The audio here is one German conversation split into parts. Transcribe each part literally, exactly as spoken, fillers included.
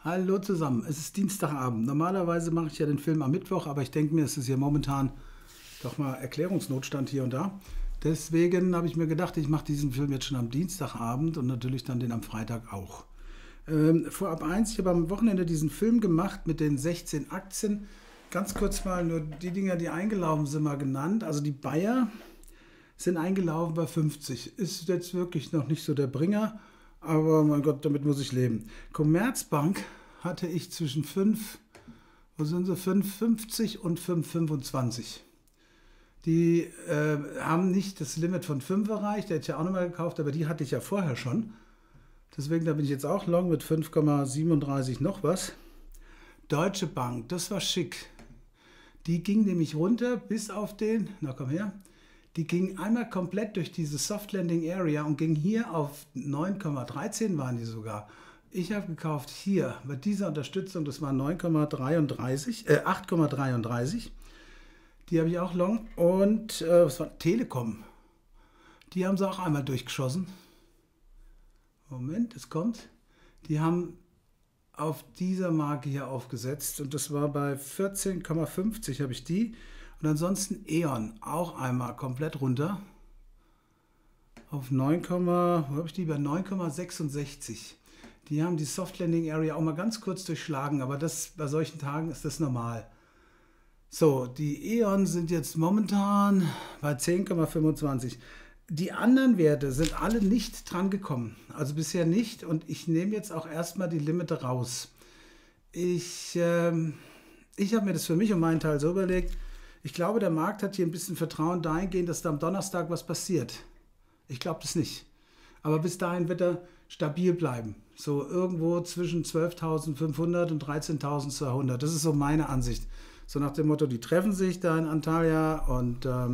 Hallo zusammen, es ist Dienstagabend. Normalerweise mache ich ja den Film am Mittwoch, aber ich denke mir, es ist hier momentan doch mal Erklärungsnotstand hier und da. Deswegen habe ich mir gedacht, ich mache diesen Film jetzt schon am Dienstagabend und natürlich dann den am Freitag auch. Ähm, vorab eins, ich habe am Wochenende diesen Film gemacht mit den sechzehn Aktien. Ganz kurz mal nur die Dinger, die eingelaufen sind, mal genannt. Also die Bayer sind eingelaufen bei fünfzig. Ist jetzt wirklich noch nicht so der Bringer, aber mein Gott, damit muss ich leben. Commerzbank hatte ich zwischen fünf, wo sind sie, fünf Komma fünfzig und fünf Komma fünfundzwanzig. Die äh, haben nicht das Limit von fünf erreicht, der hätte ich ja auch nochmal gekauft, aber die hatte ich ja vorher schon. Deswegen, da bin ich jetzt auch long mit fünf Komma siebenunddreißig noch was. Deutsche Bank, das war schick. Die ging nämlich runter bis auf den, na komm her, die ging einmal komplett durch diese Soft Landing Area und ging hier auf neun Komma dreizehn waren die sogar. Ich habe gekauft hier bei dieser Unterstützung, das war neun Komma dreiunddreißig, äh acht Komma dreiunddreißig. Die habe ich auch long. Und äh, was war Telekom? Die haben sie auch einmal durchgeschossen. Moment, es kommt. Die haben auf dieser Marke hier aufgesetzt und das war bei vierzehn Komma fünfzig habe ich die. Und ansonsten E.ON auch einmal komplett runter auf neun, wo habe ich die? Bei neun Komma sechsundsechzig. Die haben die Soft Landing Area auch mal ganz kurz durchschlagen, aber das, bei solchen Tagen ist das normal. So, die E.ON sind jetzt momentan bei zehn Komma fünfundzwanzig. Die anderen Werte sind alle nicht dran gekommen, also bisher nicht. Und ich nehme jetzt auch erstmal die Limite raus. Ich, ähm, ich habe mir das für mich und meinen Teil so überlegt, ich glaube, der Markt hat hier ein bisschen Vertrauen dahingehend, dass da am Donnerstag was passiert. Ich glaube das nicht. Aber bis dahin wird er stabil bleiben. So irgendwo zwischen zwölftausendfünfhundert und dreizehntausendzweihundert. Das ist so meine Ansicht. So nach dem Motto, die treffen sich da in Antalya und ähm,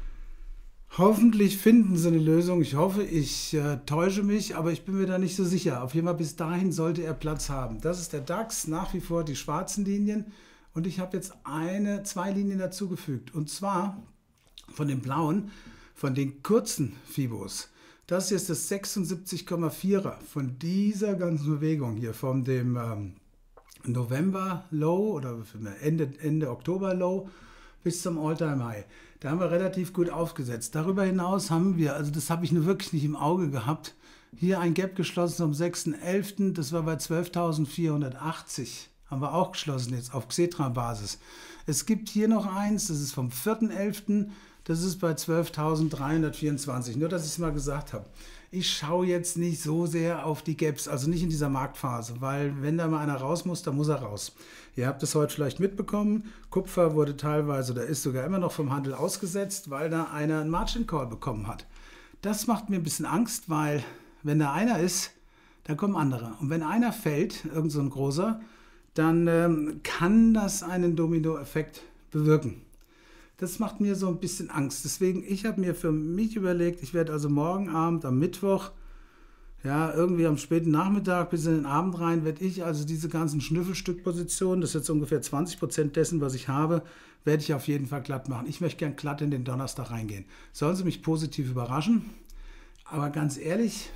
hoffentlich finden sie eine Lösung. Ich hoffe, ich äh, täusche mich, aber ich bin mir da nicht so sicher. Auf jeden Fall bis dahin sollte er Platz haben. Das ist der DAX, nach wie vor die schwarzen Linien. Und ich habe jetzt eine, zwei Linien dazugefügt. Und zwar von den blauen, von den kurzen Fibos. Das hier ist das sechsundsiebzig Komma vierer von dieser ganzen Bewegung hier, von dem ähm, November Low oder Ende, Ende Oktober Low bis zum All-Time High. Da haben wir relativ gut aufgesetzt. Darüber hinaus haben wir, also das habe ich nur wirklich nicht im Auge gehabt, hier ein Gap geschlossen am sechsten elften Das war bei zwölftausendvierhundertachtzig. Haben wir auch geschlossen jetzt auf Xetra-Basis. Es gibt hier noch eins, das ist vom vierten elften Das ist bei zwölftausenddreihundertvierundzwanzig. Nur, dass ich es mal gesagt habe. Ich schaue jetzt nicht so sehr auf die Gaps, also nicht in dieser Marktphase, weil wenn da mal einer raus muss, dann muss er raus. Ihr habt es heute vielleicht mitbekommen, Kupfer wurde teilweise oder ist sogar immer noch vom Handel ausgesetzt, weil da einer einen Margin Call bekommen hat. Das macht mir ein bisschen Angst, weil wenn da einer ist, dann kommen andere. Und wenn einer fällt, irgend so ein großer, dann ähm, kann das einen Dominoeffekt bewirken. Das macht mir so ein bisschen Angst. Deswegen, ich habe mir für mich überlegt, ich werde also morgen Abend am Mittwoch, ja, irgendwie am späten Nachmittag bis in den Abend rein, werde ich also diese ganzen Schnüffelstückpositionen, das ist jetzt ungefähr zwanzig Prozent dessen, was ich habe, werde ich auf jeden Fall glatt machen. Ich möchte gern glatt in den Donnerstag reingehen. Sollen Sie mich positiv überraschen? Aber ganz ehrlich,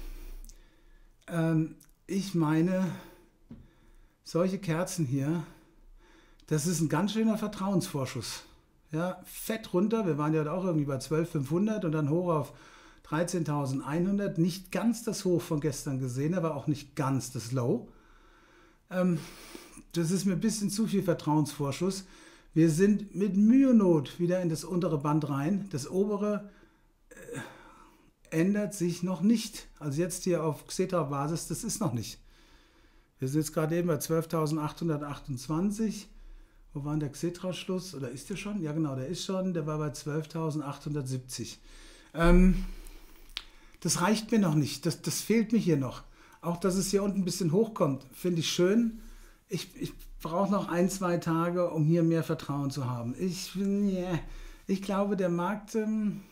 ähm, ich meine, solche Kerzen hier, das ist ein ganz schöner Vertrauensvorschuss. Ja, fett runter, wir waren ja auch irgendwie bei zwölftausendfünfhundert und dann hoch auf dreizehntausendeinhundert. Nicht ganz das Hoch von gestern gesehen, aber auch nicht ganz das Low. Ähm, das ist mir ein bisschen zu viel Vertrauensvorschuss. Wir sind mit Mühe und Not wieder in das untere Band rein. Das obere äh, ändert sich noch nicht. Also jetzt hier auf Xetra-Basis, das ist noch nicht. Wir sind jetzt gerade eben bei zwölftausendachthundertachtundzwanzig. Wo war denn der Xetra-Schluss? Oder ist der schon? Ja genau, der ist schon. Der war bei zwölftausendachthundertsiebzig. Ähm, das reicht mir noch nicht. Das, das fehlt mir hier noch. Auch, dass es hier unten ein bisschen hochkommt, finde ich schön. Ich, ich brauche noch ein, zwei Tage, um hier mehr Vertrauen zu haben. Ich, yeah, ich glaube, der Markt, ähm,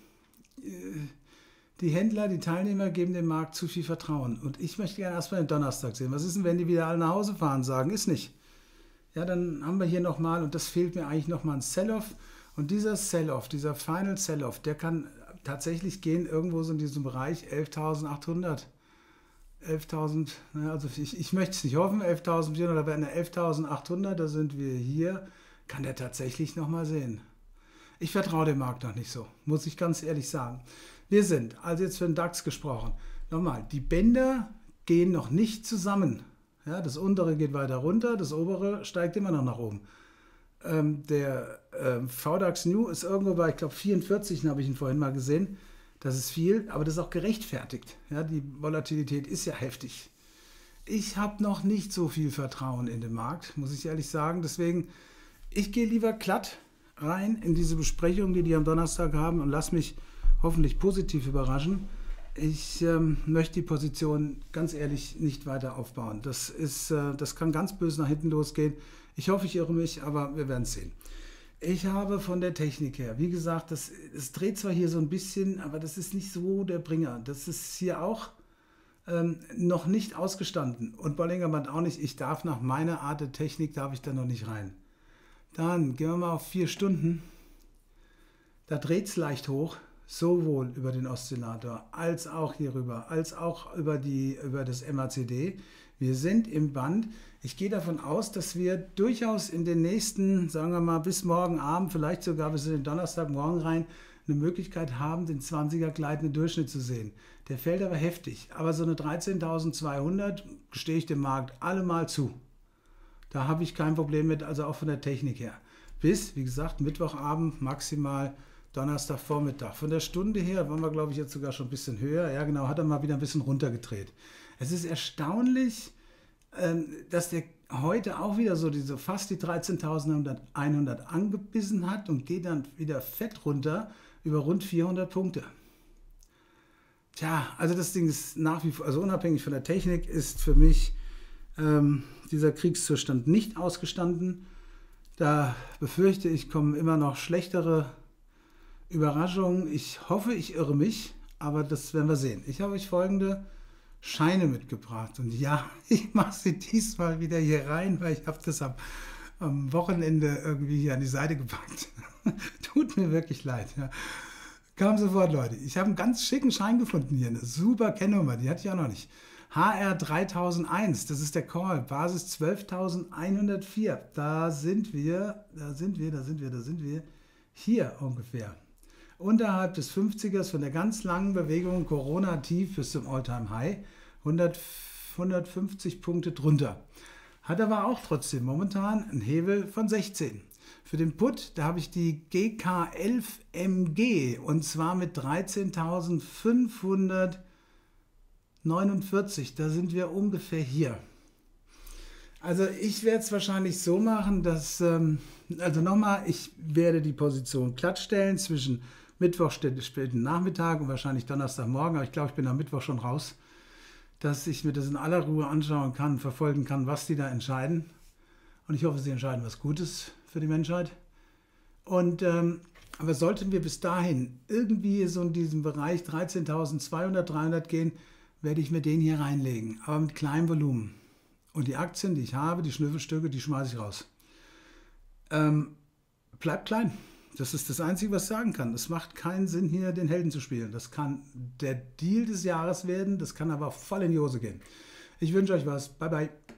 die Händler, die Teilnehmer geben dem Markt zu viel Vertrauen. Und ich möchte gerne erstmal den Donnerstag sehen. Was ist denn, wenn die wieder alle nach Hause fahren sagen? Ist nicht. Ja, dann haben wir hier nochmal, und das fehlt mir eigentlich nochmal ein Sell-Off. Und dieser Sell-Off, dieser Final Sell-Off, der kann tatsächlich gehen irgendwo so in diesem Bereich elftausendachthundert. elftausend, naja, also ich, ich möchte es nicht hoffen, elftausendvierhundert, da wären elftausendachthundert, da sind wir hier. Kann der tatsächlich nochmal sehen. Ich vertraue dem Markt noch nicht so, muss ich ganz ehrlich sagen. Wir sind, also jetzt für den DAX gesprochen, nochmal, die Bänder gehen noch nicht zusammen. Ja, das untere geht weiter runter, das obere steigt immer noch nach oben. Ähm, der ähm, V DAX New ist irgendwo bei, ich glaube, vierundvierzig, habe ich ihn vorhin mal gesehen. Das ist viel, aber das ist auch gerechtfertigt. Ja, die Volatilität ist ja heftig. Ich habe noch nicht so viel Vertrauen in den Markt, muss ich ehrlich sagen. Deswegen, ich gehe lieber glatt rein in diese Besprechung, die die am Donnerstag haben, und lass mich hoffentlich positiv überraschen. Ich ähm, möchte die Position ganz ehrlich nicht weiter aufbauen. Das ist, äh, das kann ganz böse nach hinten losgehen. Ich hoffe, ich irre mich, aber wir werden es sehen. Ich habe von der Technik her, wie gesagt, das, das dreht zwar hier so ein bisschen, aber das ist nicht so der Bringer. Das ist hier auch ähm, noch nicht ausgestanden. Und Bollinger Band auch nicht. Ich darf nach meiner Art der Technik, darf ich da noch nicht rein. Dann gehen wir mal auf vier Stunden. Da dreht es leicht hoch, sowohl über den Oszillator als auch hier rüber, als auch über, die, über das M A C D. Wir sind im Band. Ich gehe davon aus, dass wir durchaus in den nächsten, sagen wir mal, bis morgen Abend, vielleicht sogar bis in den Donnerstagmorgen rein, eine Möglichkeit haben, den zwanziger gleitenden Durchschnitt zu sehen. Der fällt aber heftig. Aber so eine dreizehntausendzweihundert stehe ich dem Markt allemal zu. Da habe ich kein Problem mit, also auch von der Technik her. Bis, wie gesagt, Mittwochabend, maximal Donnerstagvormittag. Von der Stunde her waren wir, glaube ich, jetzt sogar schon ein bisschen höher. Ja, genau, hat er mal wieder ein bisschen runtergedreht. Es ist erstaunlich, dass der heute auch wieder so diese fast die dreizehntausendeinhundert angebissen hat und geht dann wieder fett runter über rund vierhundert Punkte. Tja, also das Ding ist nach wie vor, also unabhängig von der Technik, ist für mich ähm, dieser Kriegszustand nicht ausgestanden. Da befürchte ich, kommen immer noch schlechtere Überraschungen. Ich hoffe, ich irre mich, aber das werden wir sehen. Ich habe euch folgende Scheine mitgebracht. Und ja, ich mache sie diesmal wieder hier rein, weil ich habe das am, am Wochenende irgendwie hier an die Seite gepackt. Tut mir wirklich leid. Ja. Kam sofort, Leute. Ich habe einen ganz schicken Schein gefunden hier. Eine super Kennnummer, die hatte ich auch noch nicht. H R dreitausendeins, das ist der Call. Basis zwölftausendeinhundertvier. Da sind wir, da sind wir, da sind wir, da sind wir. Hier ungefähr. Unterhalb des fünfzigers von der ganz langen Bewegung Corona-Tief bis zum All-Time-High, hundert, hundertfünfzig Punkte drunter. Hat aber auch trotzdem momentan einen Hebel von sechzehn. Für den Put, da habe ich die G K elf M G und zwar mit dreizehntausendfünfhundertneunundvierzig. Da sind wir ungefähr hier. Also ich werde es wahrscheinlich so machen, dass, ähm, also nochmal, ich werde die Position glatt stellen zwischen Mittwoch, späten Nachmittag und wahrscheinlich Donnerstagmorgen, aber ich glaube, ich bin am Mittwoch schon raus, dass ich mir das in aller Ruhe anschauen kann, verfolgen kann, was die da entscheiden. Und ich hoffe, sie entscheiden was Gutes für die Menschheit. Und, ähm, aber sollten wir bis dahin irgendwie so in diesem Bereich dreizehntausendzweihundert, dreihundert gehen, werde ich mir den hier reinlegen, aber mit kleinem Volumen. Und die Aktien, die ich habe, die Schnüffelstücke, die schmeiße ich raus. Ähm, bleibt klein. Das ist das Einzige, was ich sagen kann. Es macht keinen Sinn, hier den Helden zu spielen. Das kann der Deal des Jahres werden, das kann aber voll in die Hose gehen. Ich wünsche euch was. Bye, bye.